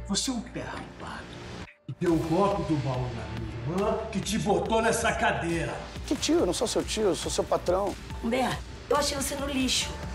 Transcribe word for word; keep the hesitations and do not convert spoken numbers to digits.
Você é um pé arrombado. Que deu o golpe do baú na minha irmã, que te botou nessa cadeira. Que tio? Eu não sou seu tio, eu sou seu patrão. Humberto, eu achei você no lixo.